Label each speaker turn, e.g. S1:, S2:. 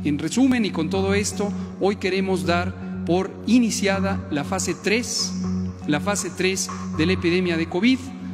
S1: En resumen, y con todo esto, hoy queremos dar por iniciada la fase 3 de la epidemia de COVID.